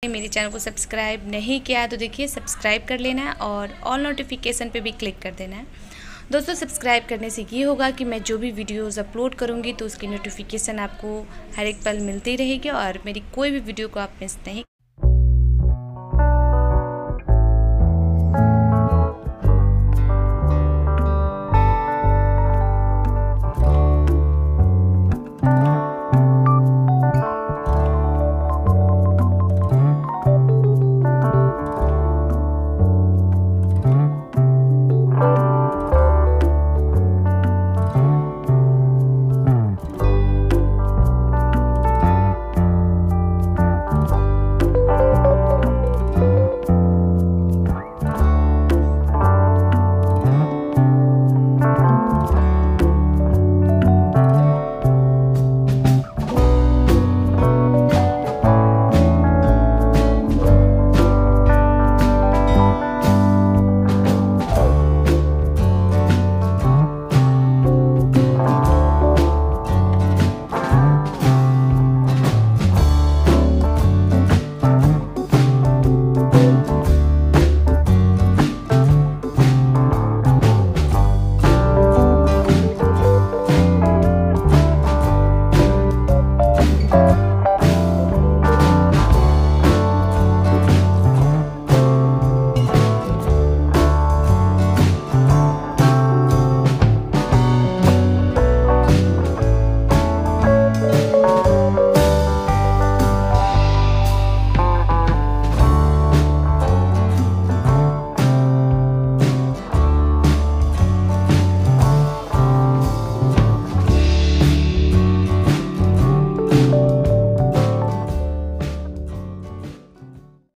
मेरे चैनल को सब्सक्राइब नहीं किया है तो देखिए सब्सक्राइब कर लेना है और ऑल नोटिफिकेशन पे भी क्लिक कर देना है। दोस्तों सब्सक्राइब करने से ये होगा कि मैं जो भी वीडियोस अपलोड करूँगी तो उसकी नोटिफिकेशन आपको हर एक पल मिलती रहेगी और मेरी कोई भी वीडियो को आप मिस नहीं